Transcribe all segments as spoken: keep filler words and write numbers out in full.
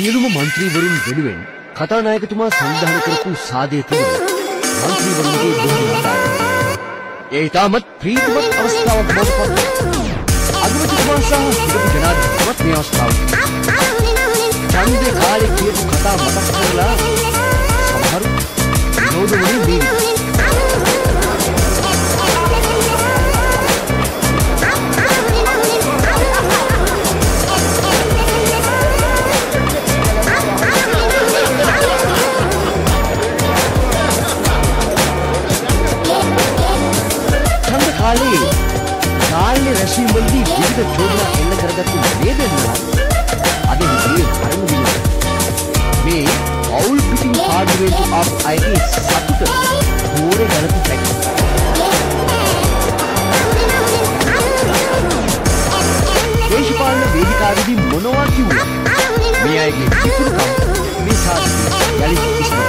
සියලුම മന്ത്രിවරුන් වෙනුවෙන් කතානායකතුමා සංවිධානය කරපු සාදය තිබුණේ മന്ത്രിවරුන්ගේ බොහොමතාවය. ඒ ඉතාමත් ප්‍රීතිමත් අවස්ථාවක් බවට පත් අගමැතිතුමා සහ හිටපු ජනාධිපතිතුමත් මේ අවස්ථාවට ඡන්දේ කාලේ කියපු කතා මතක් කරලා සමහරු විනෝදවලින් දීවි. කාලේ කාලේ රැස්වීමේදී විවිධ චෝදනා එල්ල කරගත්තු වේදනා අද හිතේ පරම විදිහට මේ අවුල් පිටින් පාඩුවෙන්තු අප අයගේ සතුට හෝරේ ගලපු පැක්. දේශපාලන වේදිකාවේදී මොනවා කිව්වා මේ අයගේ කිපුණුකම් මේ සාධිත යලි ඉස්මතු.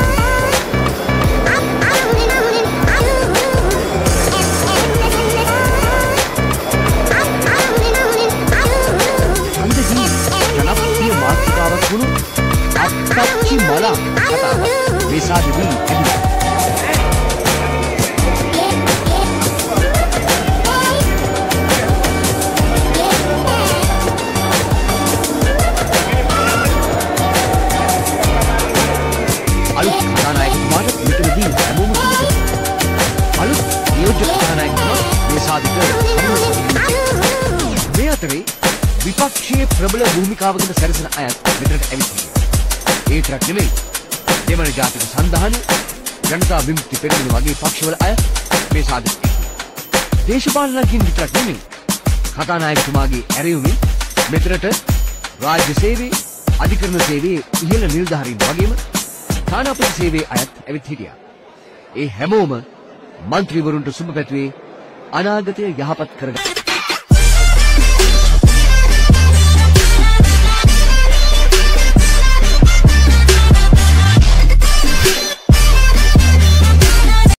මාතෘකාවක් වුණු අත්පත්චි මල කතාව විසාදෙවි තිබුණා. අලුත් කතානායකතුමාට මෙතනදී හැමෝම සුදුසු. අලුත් නියෝජ්‍ය කතානායකතුමා විසාදිත මේ අතරේ විපක්ෂයේ ප්‍රබල භූමිකාවකට සැරසෙන අයත් මෙතනට ඇවිත් ඉන්නවා. ඒ විතරක් නෙමෙයි. දෙමළ ජාතික සන්ධානය, ජනතා විමුක්ති පෙරමුණ වගේ පක්ෂවල අය මේ සාධක එක්කයි. දේශපාලනකින් විතරක් නෙමෙයි. කතානායකතුමාගේ ඇරයුමින් මෙතනට රාජ්‍ය සේවයේ, අධිකරණ සේවයේ ඉහළ නිලධාරීන් වගේම තානාපති සේවයේ අයත් ඇවිත් හිටියා. ඒ හැමෝම മന്ത്രിවරුන්ට සුබ පැතුවේ අනාගතය යහපත් කරගන්න.